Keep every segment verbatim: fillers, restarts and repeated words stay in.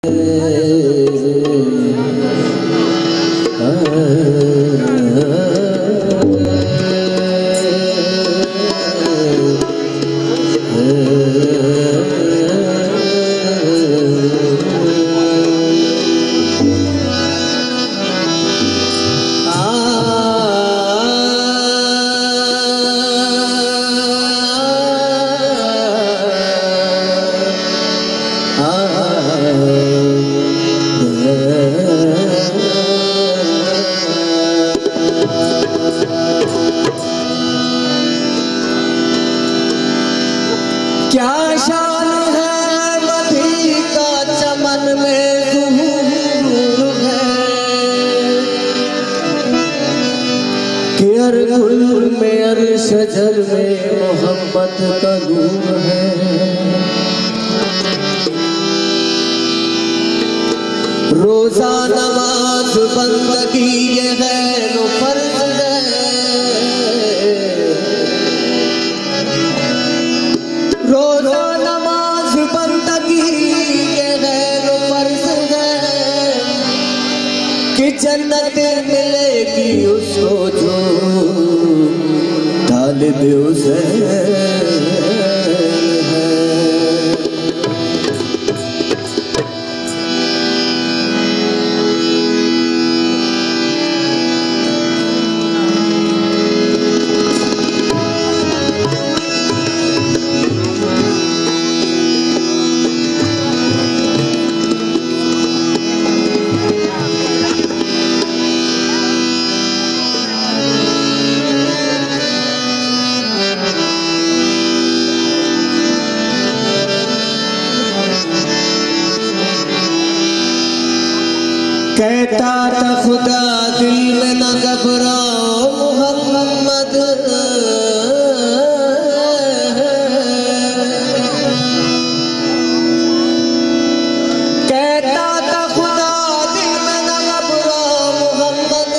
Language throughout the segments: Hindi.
क्या शान है मधी का चमन में ज़ुहूर है कि हर गुल में हर शजर में मोहब्बत का नूर है। रोज़ा नमाज बंदगी ये है नो फर्ज है। रोज़ा नमाज बंदगी ये है नो फर्ज है कि जन्नत मिलेगी उसको जो तालिब हुसैन है। कहता था खुदा दिल में न घबराओ मोहम्मद, कहता था खुदा दिल में न घबराओ मोहम्मद,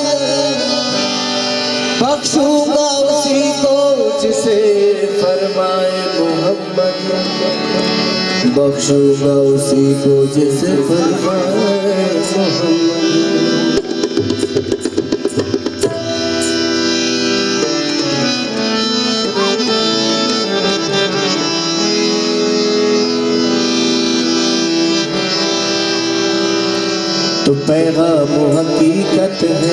बख्शूंगा उसी को जिसे फरमाए मोहम्मद, बख्शूंगा उसी को जिसे फरमाए मोहम्मद। तो पैगाम हकीकत है,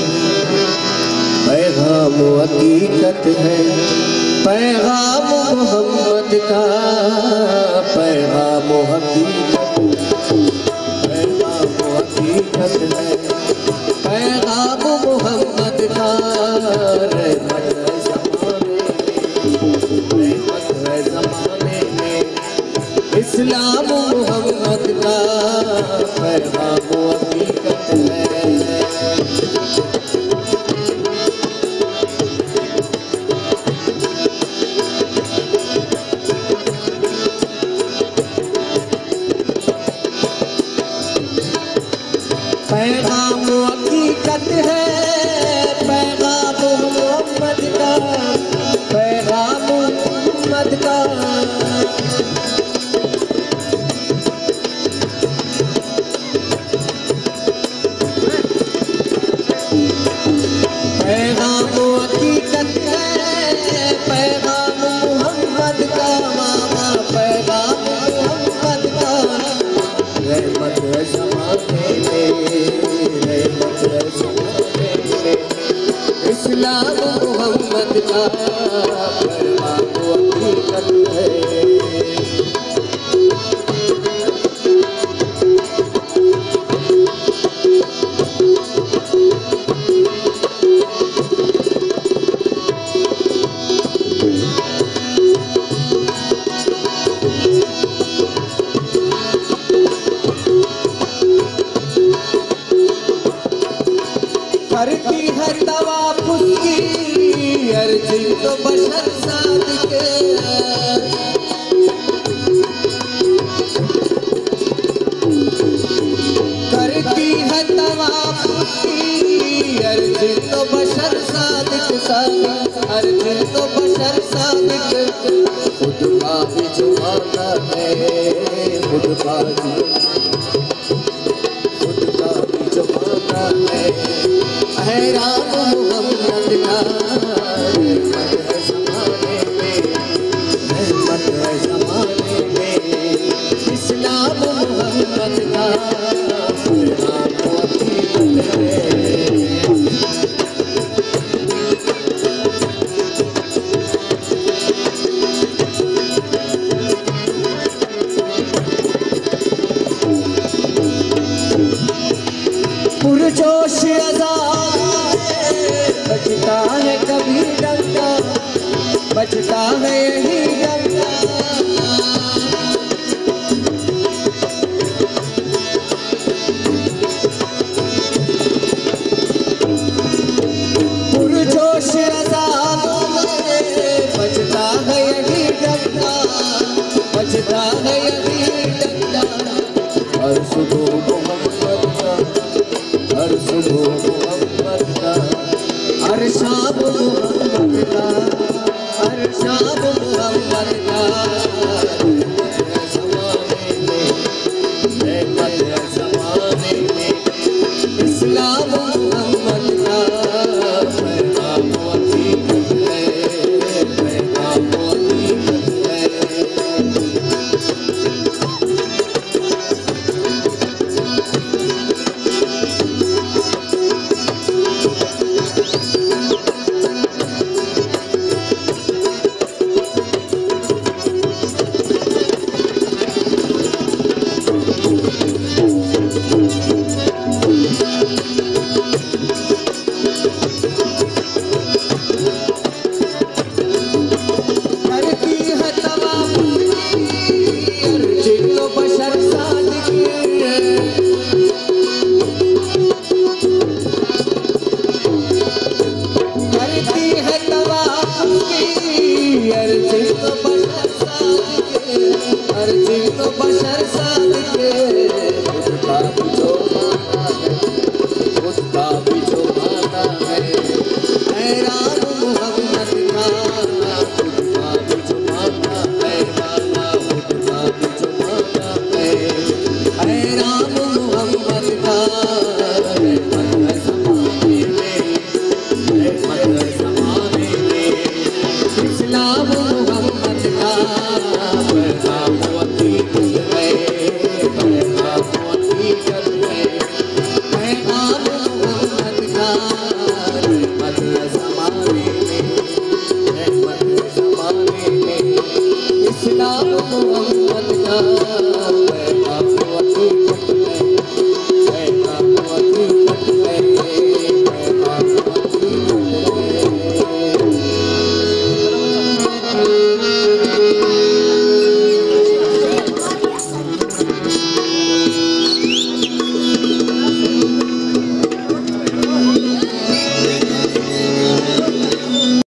पैगाम हकीकत है, पैगाम मोहम्मद का, पैगाम हकीकत, पैगाम हकीकत है, पैगाम मोहम्मद का। रहमत है ज़माने में, रहमत है ज़माने में, इस्लाम मोहम्मद का, पैगाम हकीकत है। पैगाम हकीकत है, पैगाम मोहम्मद का, पैगाम मोहम्मद का। पैगाम हकीकत है, पैगाम मोहम्मद का, मामा पैगाम मोहम्मद का। रहमत है ज़माने में, रहमत है ज़माने में, इस्लाम मोहम्मद का, पैगाम हकीकत है। करती है तवाफ उसकी अर्ज़ी तो बशर सादिक, करती है तवाफ उसकी अर्ज़ी तो बशर सादिक, सादिक अर्ज़ी तो बशर सादिक। खुद का भी जुबाना है, खुद का भी है राम मोहम्मद का, रहमत है ज़माने में, रहमत है ज़माने में, इस्लाम मोहम्मद का पैगाम हकीकत है। पुरजोश अज़ान बजता है कभी डंका, बजता है यही डंका। पुरजोश अज़ान बजता है यही डंका, बजता है यही डंका। हर सुबह मोहम्मद का, हर सुबह मोहम्मद का, हर शाम मोहम्मद का, हर शाम मोहम्मद का।